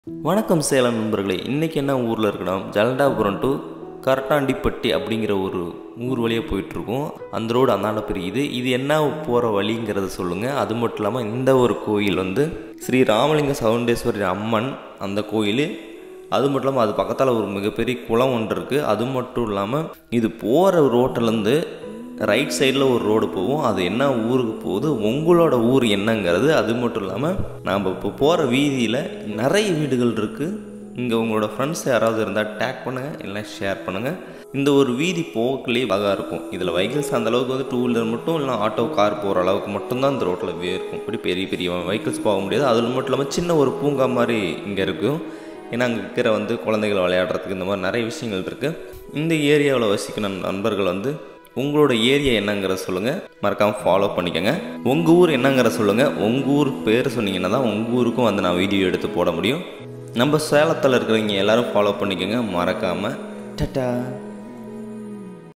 வணக்கம் சேலம் நண்பர்களே. இன்றைக்கி என்ன ஊரில் இருக்கணும், ஜலடாபுரம் டு கரட்டாண்டிப்பட்டி அப்படிங்கிற ஒரு ஊர் வழியாக போயிட்டுருக்கோம். அந்த ரோடு அந்தாண்ட பிரியுது. இது என்ன போகிற வழிங்கிறத சொல்லுங்கள். அது மட்டும் இல்லாமல் இந்த ஒரு கோயில் ஸ்ரீ ராமலிங்க சவுண்டேஸ்வரி அம்மன் அந்த கோயில். அது மட்டும் இல்லாமல் அது பக்கத்தில் ஒரு மிகப்பெரிய குளம் ஒன்று இருக்குது. அது மட்டும் இல்லாமல் இது போகிற ரோட்டிலேருந்து ரைட் சைடில் ஒரு ரோடு போகும். அது என்ன ஊருக்கு போகுது, உங்களோட ஊர் என்னங்கிறது. அது மட்டும் இல்லாமல் நாம் இப்போ போகிற வீதியில் நிறைய வீடுகள் இருக்குது. இங்கே உங்களோட ஃப்ரெண்ட்ஸ் யாராவது இருந்தால் டேக் பண்ணுங்கள், இல்லை ஷேர் பண்ணுங்கள். இந்த ஒரு வீதி போக்கலே அழகாக இருக்கும். இதில் வெஹிக்கிள்ஸ் அந்தளவுக்கு டூ வீலர் மட்டும் இல்லை ஆட்டோ கார் போகிற அளவுக்கு மட்டும்தான் இந்த ரோட்டில் இருக்கும். இப்படி பெரிய பெரிய வெஹிக்கிள்ஸ் போக முடியாது. அதில் மட்டும் இல்லாமல் சின்ன ஒரு பூங்கா மாதிரி இங்கே இருக்கும். ஏன்னா அங்கே இருக்கிற குழந்தைகள் விளையாடுறதுக்கு இந்த மாதிரி நிறைய விஷயங்கள் இருக்குது. இந்த ஏரியாவில் வசிக்கிற நண்பர்கள் உங்களோட ஏரியா என்னங்கிற சொல்லுங்கள். மறக்காமல் ஃபாலோ பண்ணிக்கோங்க. உங்கள் ஊர் என்னங்கிற சொல்லுங்கள். உங்கள் ஊர் பேர் சொன்னீங்கன்னா தான் உங்கள் ஊருக்கும் நான் வீடியோ எடுத்து போட முடியும். நம்ம சேலத்தில் இருக்கிறவங்க எல்லோரும் ஃபாலோ பண்ணிக்கோங்க மறக்காமல். டட்டா.